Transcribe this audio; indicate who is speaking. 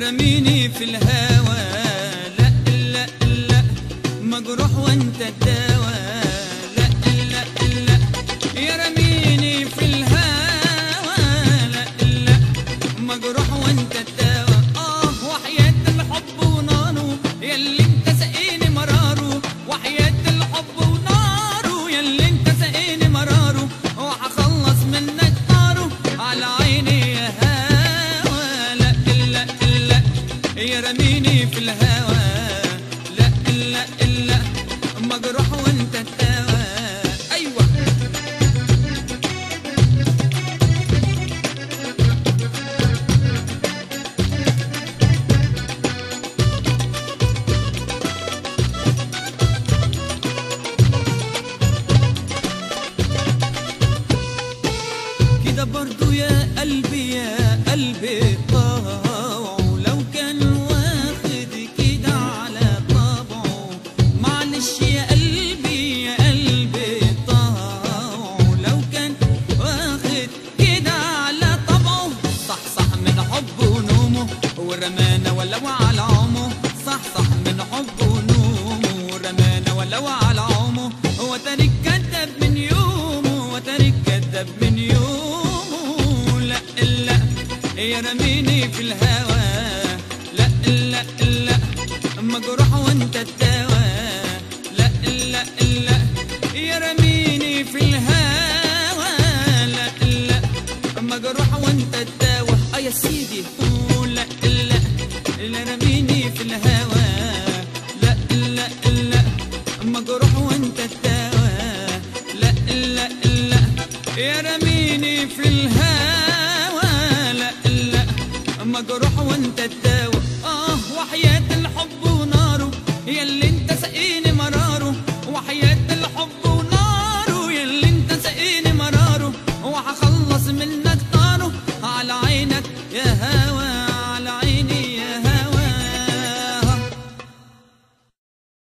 Speaker 1: رميني في الهوى. لا لا لا مجروح وانت الدواء. لا لا لا يا رميني في الهوى. لا لا مجروح وانت الدواء. وحياة الحب وناره ياللي انت سقيني مراره. وحياة الحب وناره ياللي انت سقيني مراره. وهخلص منك ناره على عيني يا هوا. لا لا لا يا رميني في الهوى. لا لا لا مجروح وانت الدواء. ايوه كده برضو يا قلبي يا قلبي طاوعه. لو كان واخد كده على طبعه معلش يا قلبي يا قلبي طاوعه. لو كان واخد كده على طبعه صح من حبه ونومه ورمانا ولو على عمه. صح من حبه ونومه ورمانا ولو على عمه. هو تارك كدب من يومه وتارك كدب من يومه. لا لا يا رميني في الهوى. لا لا لا مجروح وانت الدواء. لا لا لا يا رميني في الهوى.